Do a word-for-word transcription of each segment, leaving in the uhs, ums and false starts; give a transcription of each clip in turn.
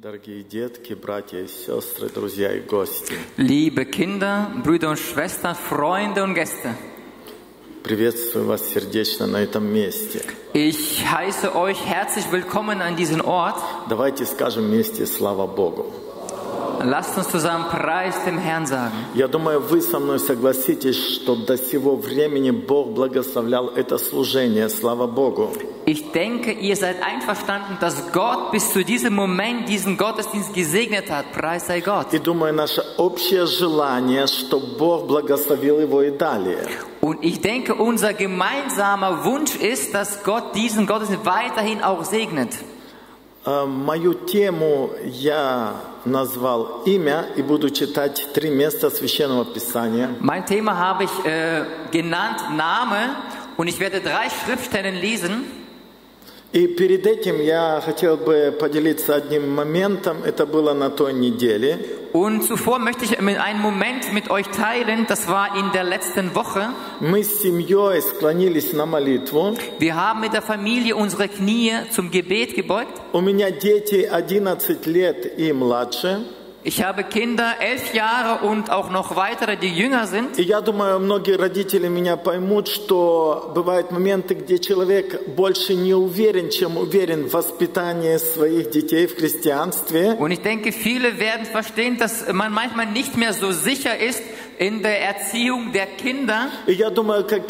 Дорогие детки, братья и сестры, друзья и гости. Liebe Kinder, Brüder und Schwestern, Freunde und Gäste. Приветствую вас сердечно на этом месте. Ich heiße euch herzlich willkommen an diesem Ort. Давайте скажем вместе «Слава Богу». Lasst uns zusammen Preis dem Herrn sagen. Я думаю, вы со мной согласитесь, что до сего времени Бог благословлял это служение. Слава Богу. Ich denke, ihr seid einverstanden, dass Gott bis zu diesem Moment diesen Gottesdienst gesegnet hat. Preis sei Gott. И думаю, наше общее желание, чтобы Бог благословил его и далее. Und ich denke, unser gemeinsamer Wunsch ist, dass Gott diesen Gottesdienst weiterhin auch segnet. Мою тему я назвал имя и буду читать три места Священного Писания. Mein Thema habe ich äh, genannt Name und ich werde drei Schriftstellen lesen. И перед этим я хотел бы поделиться одним моментом. Это было на той неделе. Und zuvor möchte ich einen Moment mit euch teilen. Das war in der letzten Woche. Мы с семьей склонились на молитву. Wir haben mit der Familie unsere Knie zum Gebet gebeugt. У меня дети одиннадцать лет и младше. Ich habe Kinder, elf Jahre und auch noch weitere, die jünger sind. И я думаю, многие родители меня поймут, что бывают моменты, где человек больше не уверен, чем уверен в воспитании своих детей в христианстве. Und ich denke, viele werden verstehen, dass man manchmal nicht mehr so sicher ist in der Erziehung der Kinder. И я думаю, как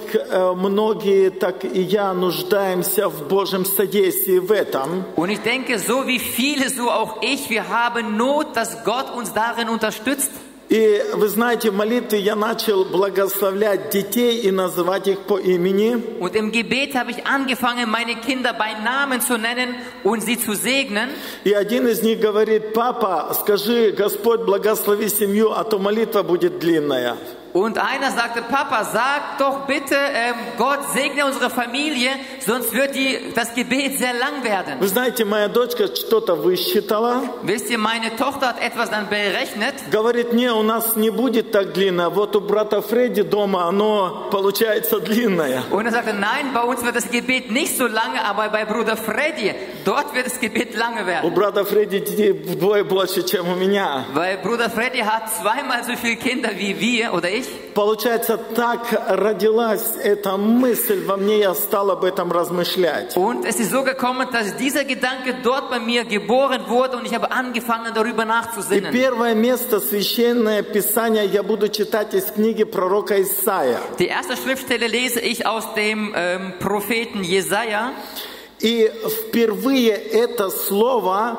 многие, так и я нуждаемся в Божьем содействии в этом. Und ich denke, so wie viele, so auch ich, wir haben Not, dass Gott uns darin unterstützt. И вы знаете, в молитве я начал благословлять детей и называть их по имени. Und im Gebet habe ich angefangen, meine Kinder bei Namen zu nennen und sie zu segnen. И один из них говорит: папа, скажи, Господь благослови семью, а то молитва будет длинная. Und einer sagte, Papa, sag doch bitte, ähm, Gott segne unsere Familie, sonst wird die, das Gebet sehr lang werden. Вы знаете, моя дочка что-то высчитала. Wisst ihr, meine Tochter hat etwas dann berechnet. Говорит, не, у нас не будет так длинно. Вот у брата Фредди дома оно получается длинное. Und er sagte, nein, bei uns wird das Gebet nicht so lange, aber bei Bruder Freddy, dort wird das Gebet lange У werden. брата Фредди детей вдвое больше, чем у меня. Weil Bruder Freddy hat zweimal so viele Kinder wie wir oder ich. Получается, так родилась эта мысль во мне, я стал об этом размышлять. Und es ist so gekommen, dass dieser Gedanke dort bei mir geboren wurde und ich habe angefangen, darüber И nachzusinnen. первое место, Священное Писание, я буду читать из книги пророка Исаия. Die erste Schriftstelle lese ich aus dem ähm, Propheten Jesaja. И впервые это слово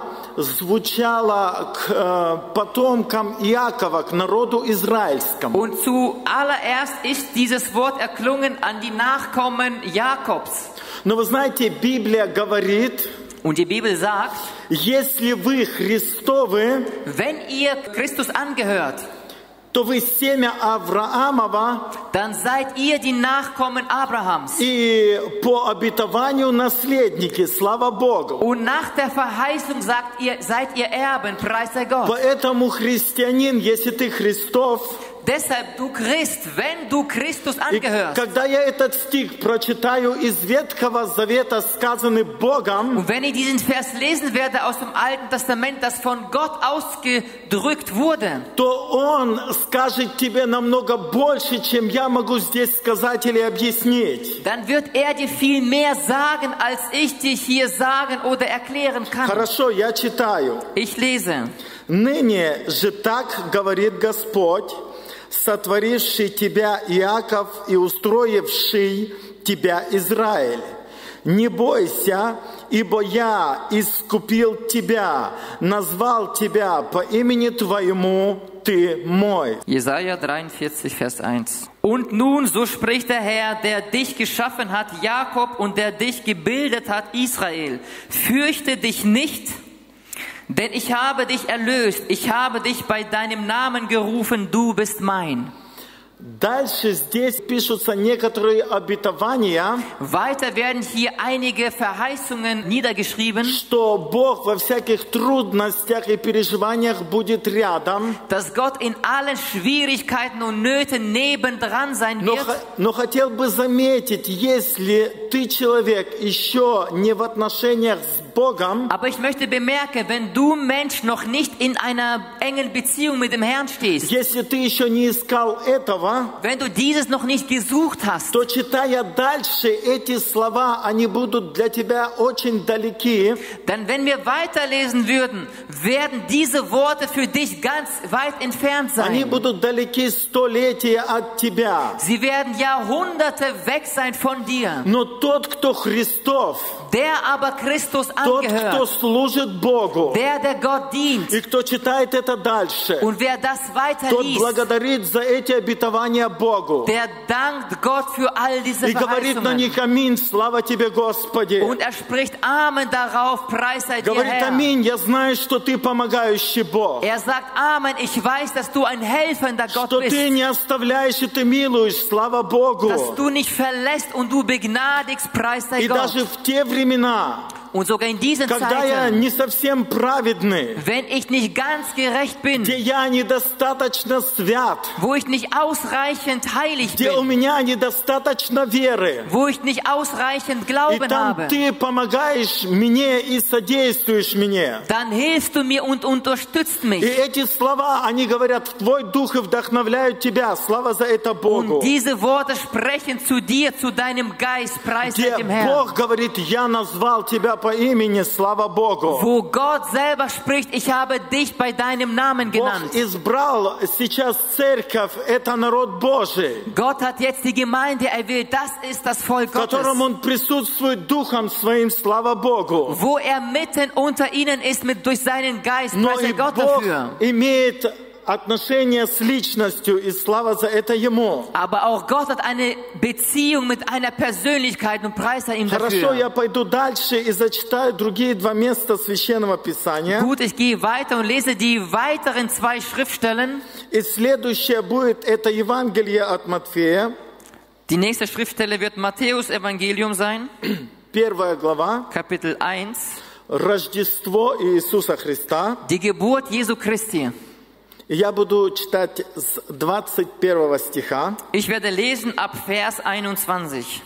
звучало к э, потомкам Иакова, к народу израильскому. Und zuallererst ist dieses Wort erklungen an die Nachkommen Jakobs. Но вы знаете, Библия говорит, Und die Bibel sagt, если вы Христовы, wenn ihr Christus angehört, то вы семя Авраамова dann seid ihr die Nachkommen Abrahams. и по обетованию наследники, слава Богу. Und nach der Verheißung sagt ihr, seid ihr Erben, preis sei Gott. Поэтому христианин, если ты Христов, Deshalb, du Christ, wenn du Christus и angehörst, когда я этот стих прочитаю из Ветхого Завета, сказанный Богом, und wenn ich diesen Vers lesen werde aus dem Alten Testament, das von Gott ausgedrückt wurde, то Он скажет тебе намного больше, чем я могу здесь сказать или объяснить. dann wird er dir viel mehr sagen, als ich dir hier sagen oder erklären kann. Хорошо, я читаю. Ich lese. «Ныне же так говорит Господь, сотворивший тебя Иаков и устроивший тебя Израиль. Не бойся, ибо я искупил тебя, назвал тебя по имени твоему, ты мой». Jesaja dreiundvierzig, Vers eins. Und nun, so spricht der Herr, der dich geschaffen hat, Jakob, und der dich gebildet hat, Israel. Fürchte dich nicht, denn ich habe dich erlöst, ich habe dich bei deinem Namen gerufen, du bist mein. Дальше здесь пишутся некоторые обетования, Weiter werden hier einige Verheißungen niedergeschrieben, что Бог во всяких трудностях и переживаниях будет рядом. dass Gott in allen Schwierigkeiten und Nöten nebendran sein Но, wird. но хотел бы заметить, если ты человек еще не в отношениях с Богом, Aber ich möchte bemerken, wenn du Mensch noch nicht in einer engen Beziehung mit dem Herrn stehst, если ты еще не искал этого, wenn du dieses noch nicht gesucht hast, то, читая дальше эти слова, они будут для тебя очень далеки. dann wenn wir weiterlesen würden, werden diese Worte für dich ganz weit entfernt Они sein. будут далеки столетия от тебя. Sie werden Jahrhunderte weg sein von dir. Но тот, кто Христов, Der aber Christus тот, кто angehört, служит Богу, der der Gott dient и кто читает это дальше, und wer das тот weiterliest, благодарит за эти обетования Богу. der dankt Gott für all diese И говорит на Verheißungen. них аминь, слава тебе, Господи. Und er spricht Amen darauf, preis sei dir Говорит Herr. аминь, я знаю, что ты помогающий Бог. Er sagt Amen, ich weiß, dass du ein helfender Gott Что ты bist, не оставляешь и ты милуешь, слава Богу. dass du nicht verlässt und du begnadigst, preis sei И Gott. даже в те времена, Und sogar in diesen когда я Zeiten, не совсем праведный, wenn ich nicht ganz gerecht bin, где я недостаточно свят, wo ich nicht ausreichend heilig где у bin, меня недостаточно веры, wo ich nicht ausreichend и Glauben там habe, ты помогаешь мне и содействуешь мне. dann hilfst du mir und unterstützt И mich. эти слова, они говорят в твой дух и вдохновляют тебя. Слава за это Богу. Und diese Worte sprechen zu dir, zu deinem Geist, preis sei Где dem Herrn. Бог говорит, я назвал тебя по имени, слава Богу. Wo Gott selber spricht, ich habe dich bei deinem Namen genannt. Бог избрал сейчас церковь, это народ Божий, Gott hat jetzt die Gemeinde erwählt, das ist das Volk в Gottes, котором Он присутствует Духом Своим, слава Богу. wo er mitten unter ihnen ist mit durch seinen Geist, Но preis sei и Gott Бог dafür. имеет отношение с личностью, и слава за это Ему. Aber auch Gott hat eine Beziehung mit einer Persönlichkeit und preis sei ihm Хорошо, dafür. я пойду дальше и зачитаю другие два места Священного Писания. Gut, ich gehe weiter und lese die weiteren zwei Schriftstellen. И следующее будет, это Евангелие от Матфея, Die nächste Schriftstelle wird Matthäus Evangelium sein, первая глава, Kapitel eins, Рождество Иисуса Христа. die Geburt Jesu Christi. И я буду читать с двадцать первого стиха. Ich werde lesen ab Vers einundzwanzig.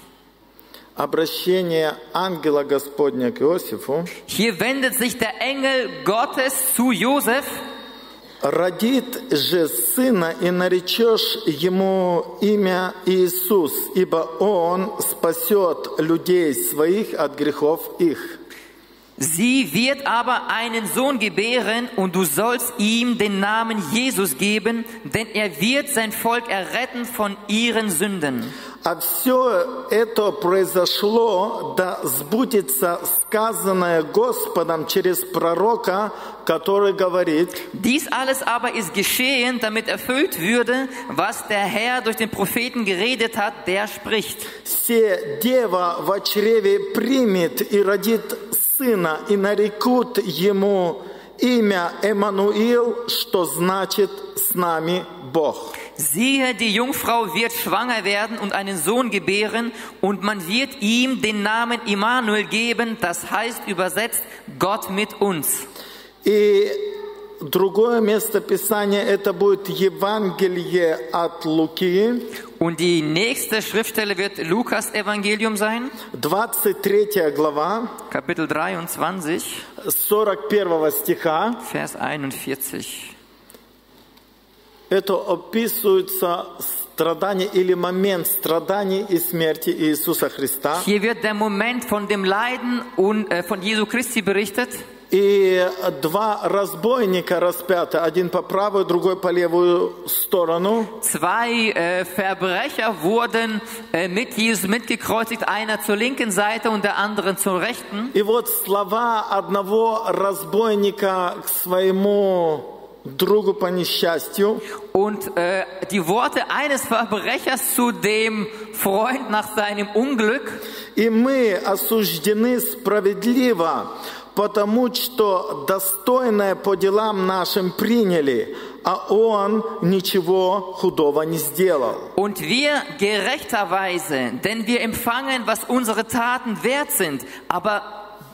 Обращение ангела Господня к Иосифу. Hier wendet sich der Engel Gottes zu Josef. «Родит же сына, и наречешь ему имя Иисус, ибо он спасет людей своих от грехов их». Sie wird aber einen Sohn gebären, und du sollst ihm den Namen Jesus geben, denn er wird sein Volk erretten von ihren Sünden. А все это произошло, да сбудется сказанное Господом через пророка, который говорит: Dies alles aber ist geschehen, damit erfüllt würde, was der Herr durch den Propheten geredet hat, der spricht. «Се дева во чреве примет и родит сына, и нарекут ему имя Эммануил, что значит «с нами Бог». Siehe, die Jungfrau wird schwanger werden und einen Sohn gebären, und man wird ihm den Namen Immanuel geben, das heißt übersetzt Gott mit uns. И другое место Писания, это будет Евангелие от Луки, Und die nächste Schriftstelle wird Lukas Evangelium sein, двадцать третья глава, Kapitel dreiundzwanzig, сорок первого стиха. Vers einundvierzig. Это описывается страдание или момент страданий и смерти Иисуса Христа. Hier wird der Moment von dem Leiden und, äh, von Jesu Christi berichtet. И два разбойника распяты, один по правую, другой по левую сторону. Zwei äh, Verbrecher wurden äh, mit Jesus mitgekreuzigt, einer zur linken Seite und der andere zur rechten. И вот слова одного разбойника к своему другу по несчастью. Und äh, die Worte eines Verbrechers zu dem Freund nach seinem Unglück. И мы осуждены справедливо, потому что достойное по делам нашим приняли, а он ничего худого не сделал. Und wir gerechterweise, denn wir empfangen, was unsere Taten wert sind, aber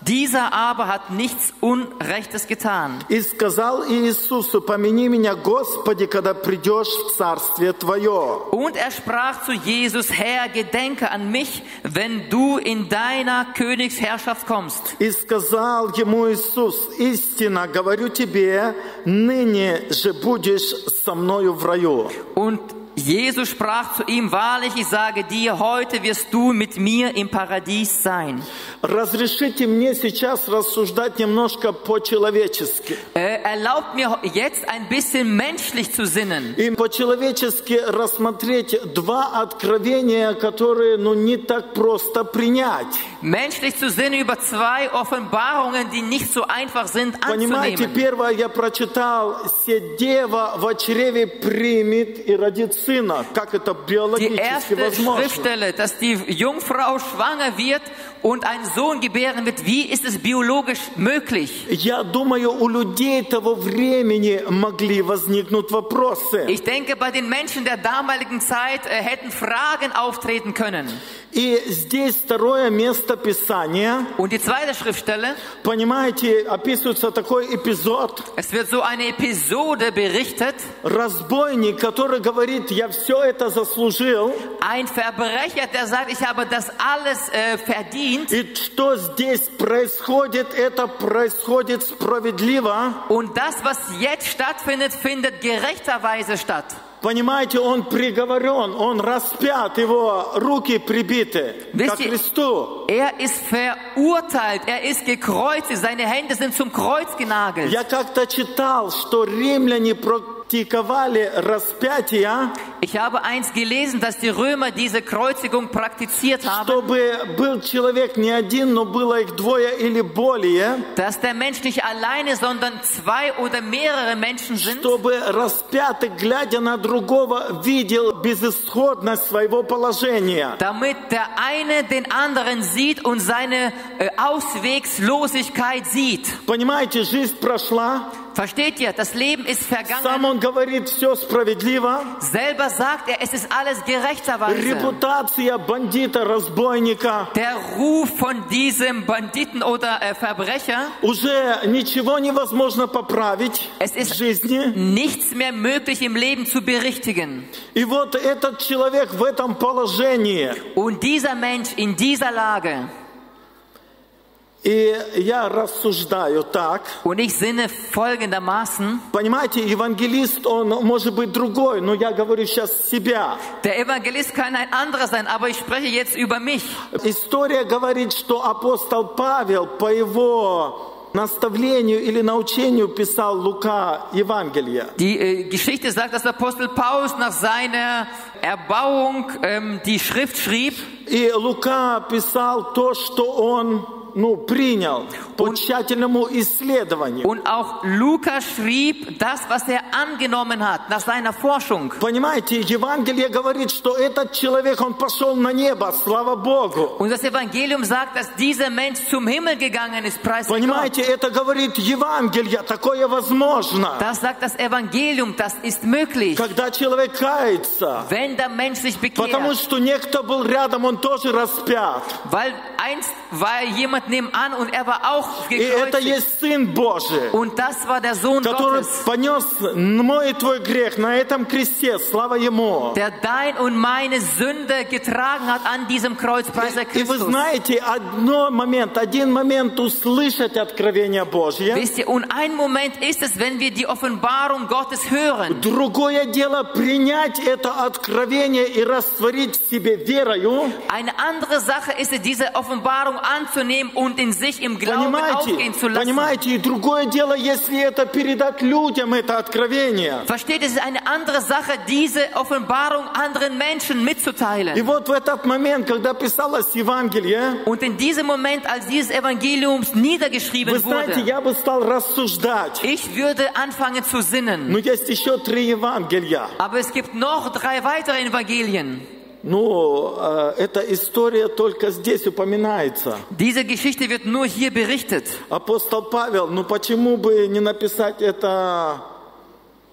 Dieser aber hat nichts Unrechtes getan. И сказал Иисусу: помяни меня, Господи, когда придешь в Царствие Твое. Und er sprach zu Jesus: Herr, gedenke an mich, wenn du in deiner Königsherrschaft kommst. И сказал ему Иисус: истинно говорю тебе, ныне же будешь со мною в раю. Und Jesus sprach zu ihm: Wahrlich, ich sage dir, heute wirst du mit mir im Paradies sein. Разрешите мне сейчас рассуждать немножко по-человечески. Äh, erlaubt mir jetzt ein bisschen menschlich zu sinnen. И по-человечески рассмотреть два откровения, которые, ну, не так просто принять. Menschlich zu sinnen über zwei Offenbarungen, die nicht so einfach sind Понимаете, anzunehmen. первое я прочитал: «Се дева во чреве примет и родит сына». Как это Die биологически erste возможно? Schriftstelle, dass die Jungfrau schwanger wird und einen Sohn gebären wird. Wie ist es biologisch möglich? Я думаю, у людей того времени могли возникнуть вопросы. Ich denke, bei den Menschen der damaligen Zeit äh, hätten Fragen auftreten können. И здесь второе место Писания. Und die zweite Schriftstelle, Понимаете, описывается такой эпизод. es wird so eine Episode berichtet. Разбойник, который говорит: я все это заслужил. Ein Verbrecher, der sagt, ich habe das alles äh, verdient. И что здесь происходит, это происходит справедливо. Und das, was jetzt stattfindet, findet gerechterweise statt. Понимаете, он приговорен, он распят, его руки прибиты ко кресту. Er ist verurteilt, er ist gekreuzigt, seine Hände sind zum Kreuz genagelt. Я как-то читал, что римляне практиковали распятие, Ich habe eins gelesen, dass die Römer diese Kreuzigung praktiziert haben, чтобы был человек не один, но было их двое или более, dass der Mensch nicht alleine, sondern zwei oder mehrere Menschen sind, чтобы распятый, глядя на другого, видел безысходность своего положения. damit der eine den anderen sieht und seine äh, Auswegslosigkeit sieht. Понимаете, жизнь прошла, Versteht ihr? Das Leben ist сам vergangen. он говорит: все справедливо. Selber sagt er, es ist alles gerechterweise. Репутация бандита, разбойника, Der Ruf von diesem Banditen oder äh, Verbrecher, уже ничего невозможно поправить es в ist жизни. nichts mehr möglich im Leben zu berichtigen. И вот этот человек в этом положении. Und dieser Mensch in dieser Lage, И я рассуждаю так. und ich sinne folgendermaßen, Понимаете, евангелист, он может быть другой, но я говорю сейчас себя. der Evangelist kann ein anderer sein, aber ich spreche jetzt über mich. История говорит, что апостол Павел по его наставлению или научению писал Лука Евангелие. Die äh, Geschichte sagt, dass Apostel Paulus nach seiner Erbauung ähm, die Schrift schrieb. И Лука писал то, что он, ну, принял по тщательному исследованию. Und auch Lukas schrieb das, was er angenommen hat, nach seiner Forschung. Понимаете, Евангелие говорит, что этот человек, он пошел на небо, слава Богу. Und das Evangelium sagt, dass dieser Mensch zum Himmel gegangen ist, preis sei Gott. Понимаете, это говорит Евангелие, такое возможно. Das sagt das Evangelium, das ist möglich, Когда человек кается, wenn der Mensch sich потому bekehrt. что некто был рядом, он тоже распят. Weil einst war jemand nebenan und er war auch И это gekreuzigt. есть Сын Божий, Und das war der Sohn который Gottes, понес мой и твой грех на этом кресте, слава Ему. der dein und meine Sünde getragen hat an diesem Kreuz, preis sei И вы Christus. знаете, одно момент, один момент услышать откровение Божье, Wisst ihr, und ein Moment ist es, wenn wir die Offenbarung Gottes hören. другое дело принять это откровение и растворить в себе верою. Eine andere Sache ist es, diese Offenbarung anzunehmen und in sich im Glauben aufgehen zu Понимаете, lassen. понимаете, и другое дело, если это передать людям, это откровение. Versteht, es ist eine andere Sache, diese Offenbarung anderen Menschen mitzuteilen. И вот в этот момент, когда писалось Евангелие, Und in diesem Moment, als dieses Evangelium вы niedergeschrieben знаете, wurde, я бы стал рассуждать. ich würde anfangen zu sinnen. Но есть еще три Евангелия. Aber es gibt noch drei weitere Evangelien. Ну, э, эта история только здесь упоминается. Diese Geschichte wird nur hier berichtet. Апостол Павел, ну почему бы не написать это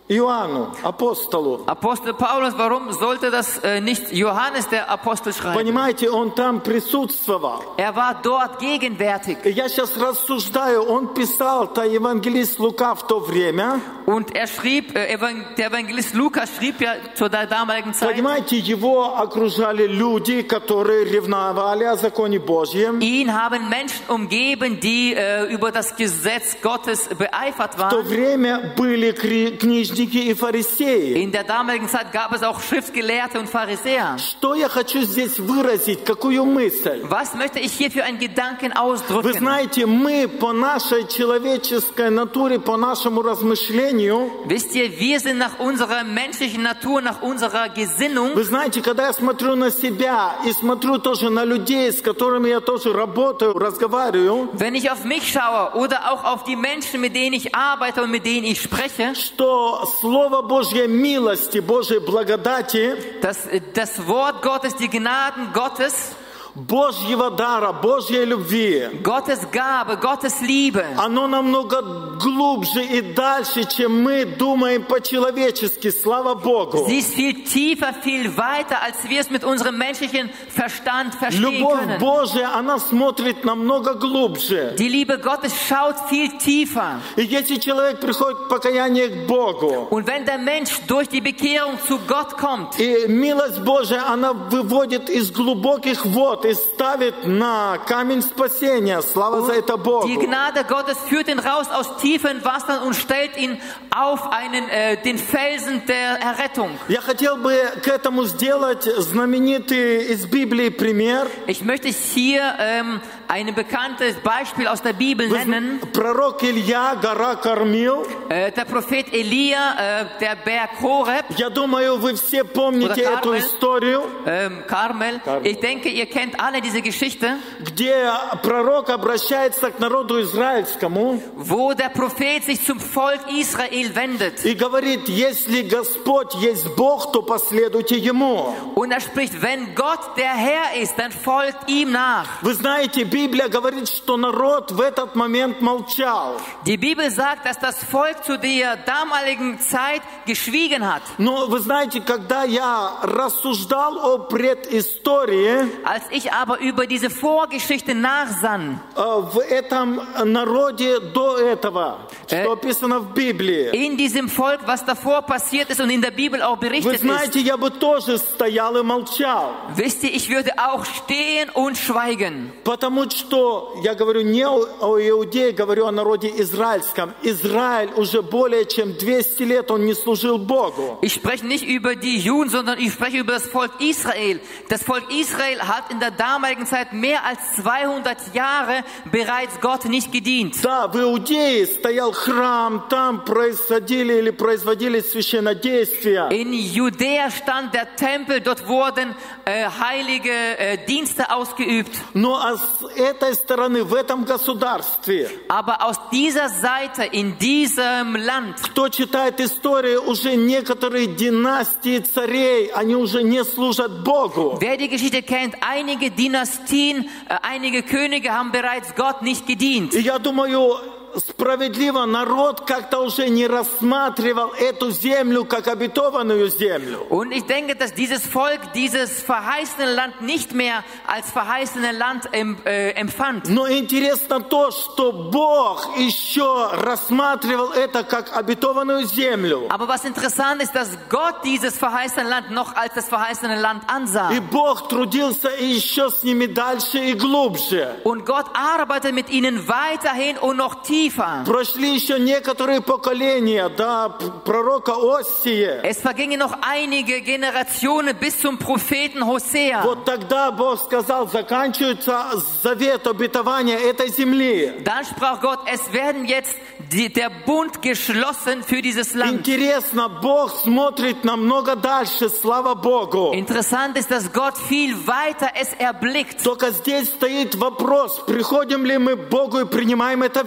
Иоанну, апостолу. Apostel Paulus, warum sollte das äh, nicht Johannes der Apostel schreiben? Понимаете, он там присутствовал. Er war dort gegenwärtig. Я сейчас рассуждаю, он писал-то евангелист Лука в то время. Und er schrieb, äh, der Evangelist Lukas schrieb ja zu der damaligen Zeit. Понимаете, его окружали люди, которые ревновали о законе Божьем. Ihn haben Menschen umgeben, die äh, über das Gesetz Gottes beeifert В то waren. время были книжники и фарисеи. In der damaligen Zeit gab es auch Schriftgelehrte und Pharisäer. Что я хочу здесь выразить, какую мысль? Was möchte ich hier für einen Gedanken Вы ausdrücken? знаете, мы по нашей человеческой натуре, по нашему размышлению, Wisst ihr, wir sind nach unserer menschlichen Natur, nach unserer Gesinnung. вы знаете, когда я смотрю на себя и смотрю тоже на людей, с которыми я тоже работаю, разговариваю, Wenn ich auf mich schaue oder auch auf die Menschen, mit denen ich arbeite und mit denen ich spreche, что Слово Божьей милости, Божьей благодати, dass äh, das Wort Gottes, die Gnaden Gottes, Божьего дара, Божьей любви, Gottes Gabe, Gottes Liebe, оно намного глубже и дальше, чем мы думаем по-человечески, слава Богу. sie ist viel tiefer, viel weiter, als wir es mit unserem menschlichen Verstand verstehen Любовь können. Божья, она смотрит намного глубже. Die Liebe Gottes schaut viel tiefer. И если человек приходит в покаяние к Богу, Und wenn der Mensch durch die Bekehrung zu Gott kommt, и милость Божья, она выводит из глубоких вод и ставит на камень спасения. Слава за это Богу. die Gnade Gottes führt ihn raus aus tiefen Wassern und stellt ihn auf einen, äh, den Felsen der Errettung. Я хотел бы к этому сделать знаменитый из Библии пример. Ich möchte hier ähm, ein bekanntes Beispiel aus der Bibel nennen. Пророк Илья, гора Кармил. Äh, der Prophet Elia, äh, der Berg Horeb, Я думаю, вы все помните Oder эту Кармель. историю, ähm, Karmel. Ich denke, ihr kennt alle diese Geschichte, где пророк обращается к народу израильскому wo der Prophet sich zum Volk Israel wendet. и говорит, если Господь есть Бог, то последуйте Ему. Und er spricht, wenn Gott der Herr ist, dann folgt ihm nach. Вы знаете, Библия говорит, что народ в этот момент молчал. Die Bibel sagt, dass das Volk zu der damaligen Zeit geschwiegen hat. Но вы знаете, когда я рассуждал о предыстории, Als ich aber über diese Vorgeschichte nachsann, э, в этом народе до этого, что описано в Библии, in diesem Volk, was davor passiert ist und in der Bibel auch вы berichtet ist, знаете, я бы тоже стоял и молчал. wisst ihr, ich würde auch stehen und schweigen. Потому что я говорю не о, о Иудее, говорю о народе израильском. Израиль уже более чем двести лет, он не служил Богу. Ich spreche nicht über die Juden, sondern ich spreche über das Volk Israel. Das Volk Israel hat in der damaligen Zeit mehr als zweihundert Jahre bereits Gott nicht gedient. Да, в Иудее стоял храм, там происходили или производились священнодействия. In Judäa stand der Tempel, dort wurden äh, heilige äh, Dienste ausgeübt. Но а с этой стороны, в этом государстве, Aber aus dieser Seite, in diesem Land, кто читает историю, уже некоторые династии царей, они уже не служат Богу. wer die Geschichte kennt, einige Dynastien, äh, einige Könige haben bereits Gott nicht gedient. И я думаю, справедливо народ как-то уже не рассматривал эту землю как обетованную землю. Und ich denke, dass dieses Volk dieses verheißene Land nicht mehr als verheißene Land em, äh, empfand. Но интересно то, что Бог еще рассматривал это как обетованную землю. Aber was interessant ist, dass Gott dieses verheißene Land noch als das verheißene Land ansah. И Бог трудился еще с ними дальше и глубже. Und Gott arbeitet mit ihnen weiterhin und noch tiefer. Прошли еще некоторые поколения до пророка Осии. Es vergingen noch einige Generationen bis zum Propheten Hosea. Вот тогда Бог сказал, заканчивается завет обетования этой земли. Dann sprach Gott, es werden jetzt die, der Bund geschlossen für dieses Land. Интересно, Бог смотрит намного дальше, слава Богу. Interessant ist, dass Gott viel weiter es erblickt. Только здесь стоит вопрос, приходим ли мы к Богу и принимаем это верою.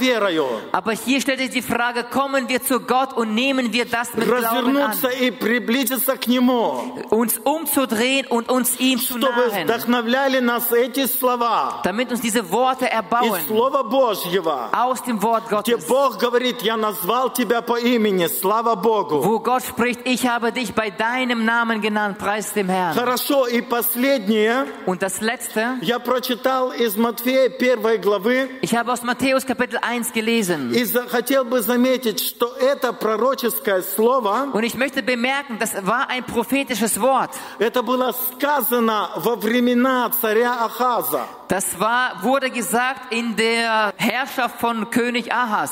верою Aber hier stellt sich die Frage, kommen wir zu Gott und nehmen wir das mit Glauben an? развернуться и приблизиться к Нему, Uns umzudrehen und uns ihm zu чтобы nahen, вдохновляли нас эти слова damit uns diese Worte из erbauen Слова Божьего, aus dem Wort где Gottes, Бог говорит: «Я назвал тебя по имени, слава Богу». wo Gott spricht, ich habe dich bei deinem Namen genannt, preis dem Herrn. Хорошо, и последнее, Und das Letzte, я прочитал из Матфея первой главы, ich habe aus Matthäus Kapitel eins gelesen. и за- хотел бы заметить, что это пророческое слово, Und ich möchte bemerken, das war ein prophetisches Wort. это было сказано во времена царя Ахаза. Das war, wurde gesagt in der Herrschaft von König Ahas.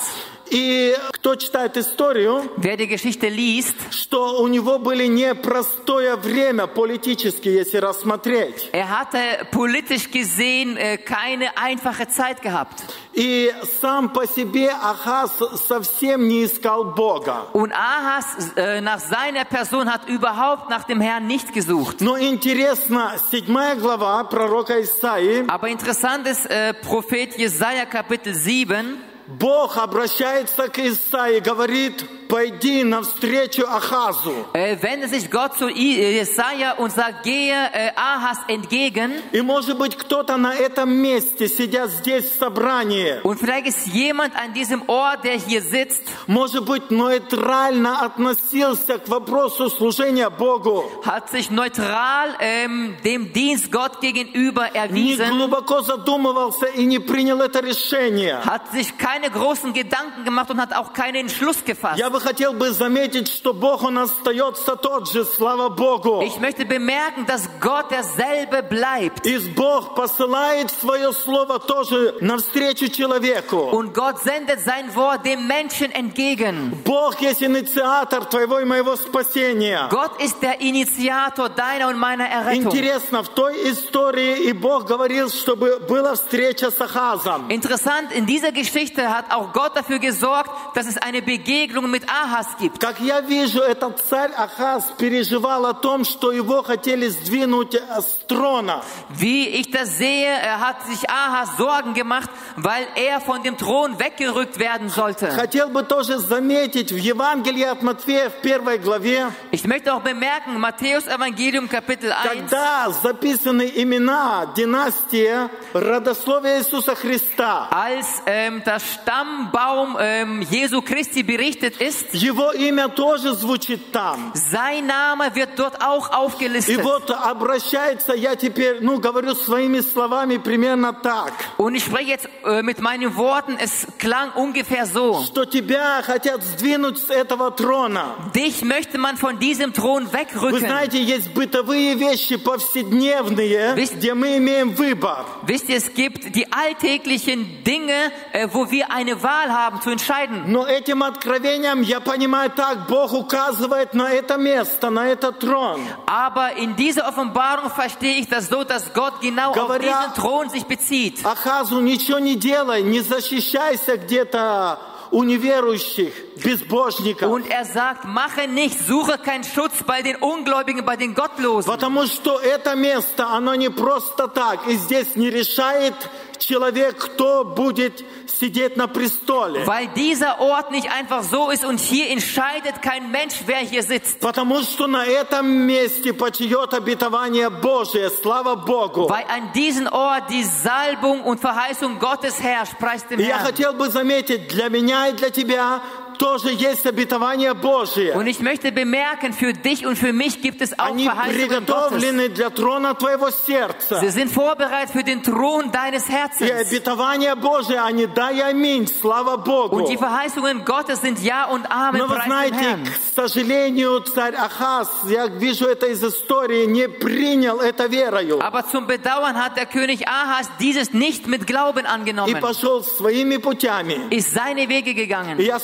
И кто читает историю, Wer die Geschichte liest, что у него были непростое время политически, если рассмотреть. er hatte politisch gesehen äh, keine einfache Zeit gehabt. И сам по себе Ахаз совсем не искал Бога. Und Ahas äh, nach seiner Person hat überhaupt nach dem Herrn nicht gesucht. Но интересно, седьмая глава пророка Исаии, Aber interessant ist, äh, Prophet Jesaja Kapitel sieben, Бог обращается к Исаии, говорит: «Пойди навстречу Ахазу». äh, wendet sich Gott zu I- Jesaja und sagt, gehe äh, Ahas entgegen. И может быть кто-то на этом месте, сидя здесь в собрании, Und vielleicht ist jemand an diesem Ort, der hier sitzt, может быть нейтрально относился к вопросу служения Богу, hat sich neutral ähm, dem Dienst Gott gegenüber не erwiesen, глубоко задумывался и не принял это решение. hat sich keine großen Gedanken gemacht und hat auch keinen Entschluss gefasst. Я бы хотел бы заметить, что Бог, Он остается тот же, слава Богу. Ich möchte bemerken, dass Gott derselbe bleibt. И Бог посылает свое слово тоже навстречу человеку. Und Gott sendet sein Wort dem Menschen entgegen. Бог есть инициатор твоего и моего спасения. Gott ist der Initiator deiner und meiner Errettung. Интересно, в той истории и Бог говорил, чтобы была встреча с Ахазом. Interessant, in dieser Geschichte hat auch Gott dafür gesorgt, dass es eine Begegnung mit Ahas gibt. Как я вижу, этот царь Ахаз переживал о том, что его хотели сдвинуть с трона. Wie ich das sehe, er hat sich Ahas Sorgen gemacht, weil er von dem Thron weggerückt werden sollte. Хотел бы тоже заметить, в Евангелии от Матфея в первой главе, Ich möchte auch bemerken, Matthäus Evangelium Kapitel eins, когда записаны имена, династия, родословие Иисуса Христа, als ähm, der Stammbaum ähm, Jesu Christi berichtet ist, его имя тоже звучит там. sein Name wird dort auch И aufgelistet. вот обращается, я теперь, ну, говорю своими словами примерно так, Und ich spreche jetzt äh, mit meinen Worten, es klang ungefähr so. что тебя хотят сдвинуть с этого трона. Dich möchte man von diesem Thron Вы wegrücken. знаете, есть бытовые вещи повседневные, Весь- где мы имеем выбор. Wisst ihr, es gibt die alltäglichen Dinge, äh, wo wir eine Wahl haben zu entscheiden. Но этим откровением, я понимаю так, Бог указывает на это место, на этот трон. Aber in dieser Offenbarung verstehe ich das so, dass Gott genau auf Говоря- diesen Thron sich bezieht. Ахазу, ничего не делай, не защищайся где-то у неверующих, безбожников. Und er sagt, mache nicht, suche keinen Schutz bei den Ungläubigen, bei den Gottlosen. Потому что это место, оно не просто так. И здесь не решает человек, кто будет сидеть на престоле. Weil dieser Ort nicht einfach so ist und hier entscheidet kein Mensch, wer hier sitzt. Потому что на этом месте почиет обетование Божие. Слава Богу. Weil an diesem Ort die Salbung und Verheißung Gottes herrscht, preist dem И я Herrn. хотел бы заметить, для меня и для тебя тоже есть обетование Божие. Und ich möchte bemerken, für dich und für mich gibt es auch Они Verheißungen Gottes. приготовлены для трона твоего сердца. Sie sind vorbereitet für den Thron deines И Herzens. обетование Божие, они да и аминь, слава Богу. Und die Verheißungen Gottes sind Ja und Amen, Но вы preis dem знаете, Herrn. к сожалению, царь Ахаз, я вижу это из истории, не принял это верою. Aber zum Bedauern hat der König Ahas dieses nicht mit Glauben И angenommen, пошел своими путями. ist seine Wege И gegangen. я скажу так,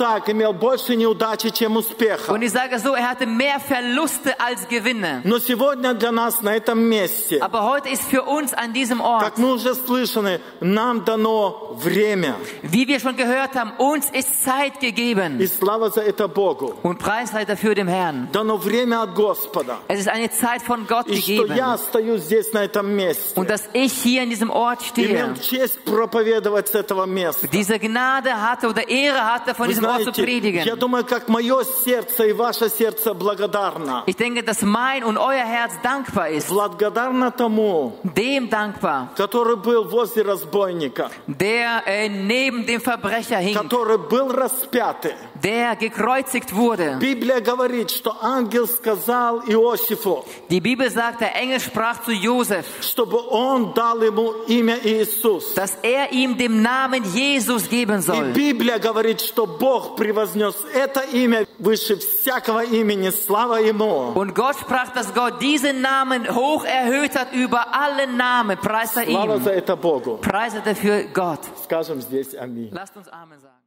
так, имел больше неудачи, чем успеха. Und ich sage so, er hatte mehr Verluste als Gewinne. Но сегодня для нас на этом месте, Aber heute ist für uns an diesem Ort, как мы уже слышали, нам дано время. wie wir schon gehört haben, uns ist Zeit gegeben. И слава за это Богу. Und Preis sei dafür dem Herrn. Дано время от Господа. Es ist eine Zeit von Gott И что gegeben. я стою здесь, на этом месте. Und dass ich hier in diesem Ort Имел stehe, честь проповедовать с этого места. diese Gnade hatte oder Ehre hatte, von Вы diesem Ort zu знаете, я predigen. думаю, как мое сердце и ваше сердце благодарно. Ich denke, dass mein und euer Herz dankbar ist. Благодарно тому, Dem dankbar, который был возле разбойника, der äh, neben dem Verbrecher hing, который был распятый. der gekreuzigt wurde. Библия говорит, что ангел сказал Иосифу, Die Bibel sagt, der Engel sprach zu Josef, чтобы он дал ему имя Иисус. dass er ihm den Namen Jesus geben И soll. Библия говорит, что Бог превознес это имя выше всякого имени. Слава Ему. Und Gott sprach, dass Gott diesen Namen hoch erhöht hat über alle Namen. Preis sei Слава ihm. за это Богу. Preise dafür Gott. Скажем здесь аминь. Lasst uns Amen sagen.